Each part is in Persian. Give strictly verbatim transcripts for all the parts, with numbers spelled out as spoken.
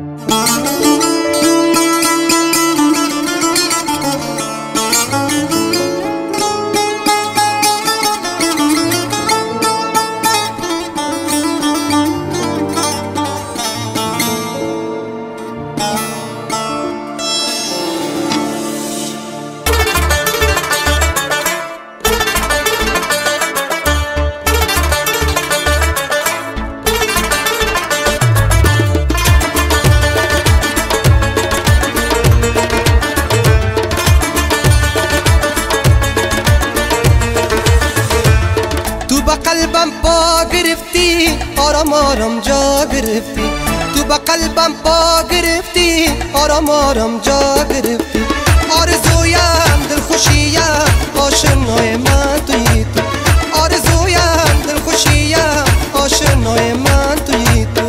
قلبم پا گرفتی، آرام آرام جا گرفتی. تو با قلبم پا گرفتی، آرام آرام جا گرفتی. آرزویم دلخوشیم، آشنای من تویی تو. آرزویم دلخوشیم، آشنای من تویی تو.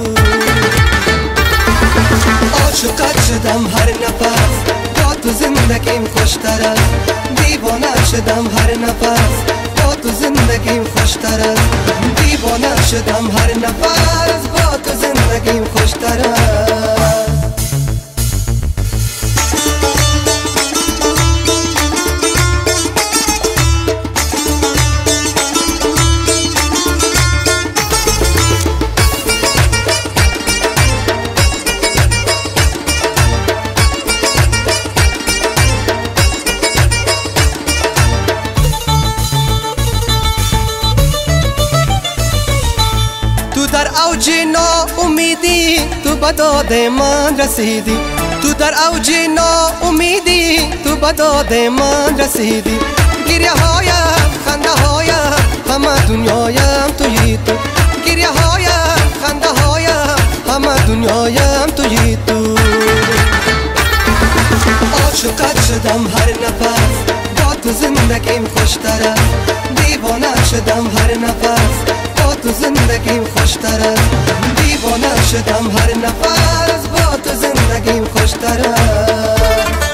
عاشقت شدم هر نفس، با تو زندگیم خوشتر است. دیوانه شدم هر نفس، با تو زندگیم خوشتر است. دیوانه شدم هر نفس، با تو زندگیم خوشتر است. در اوج ناامیدی تو به داد من رسیدی. تو در اوج ناامیدی تو به داد من رسیدی. گریه هایم خنده هایم همه دنیایم تویی تو. گریه هایم خنده هایم همه دنیایم تویی تو. عاشقت شدم هر نفس، با تو زندگیم خوشتر است. دیوانه شدم هر نفس، با تو زندگیم خوشتر است. دیوانه شدم هر نفس، با تو زندگیم خوشتر است.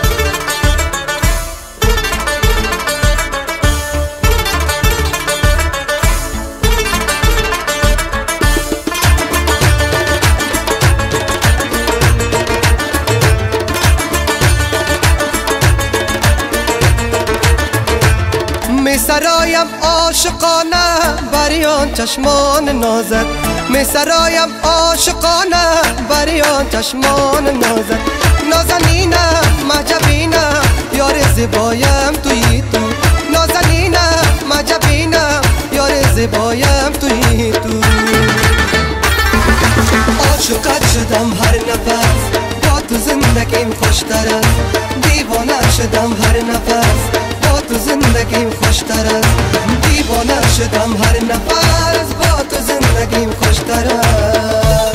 می سرایم عاشقانه بریان چشمان نازت. می سرایم عاشقانه بریان چشمان نازت. نازنینم مجبینم یار زیبایم تویی تو. نازنینم مجبینم یار زیبایم تویی تو. عاشقت شدم هر نفس، با تو زندگیم خوشتر است. دیوانه شدم هر نفس، با تو زندگیم خوشتر است. دیوانه شدم هر نفس، با تو زندگیم خوشتر است.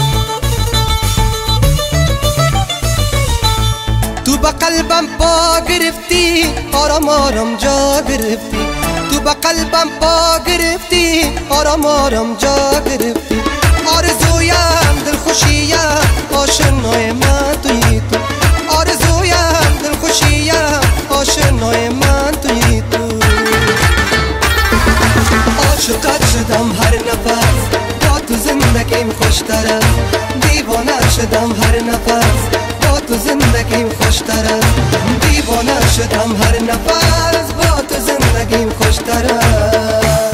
تو با قلبم پا گرفتی، آرام آرام جا گرفتی. تو با قلبم پا گرفتی، آرام آرام جا گرفتی. آرزویم دلخوشیم، آشنای من تویی تو. آرزویم دلخوشیم، آشنای من تویی تو. عاشقت شدم هر نفس، با تو زندگیم خوشتر است. دیوانه شدم هر نفس، با تو زندگیم خوشتر است. دیوانه شدم هر نفس، با تو زندگیم خوشتر است.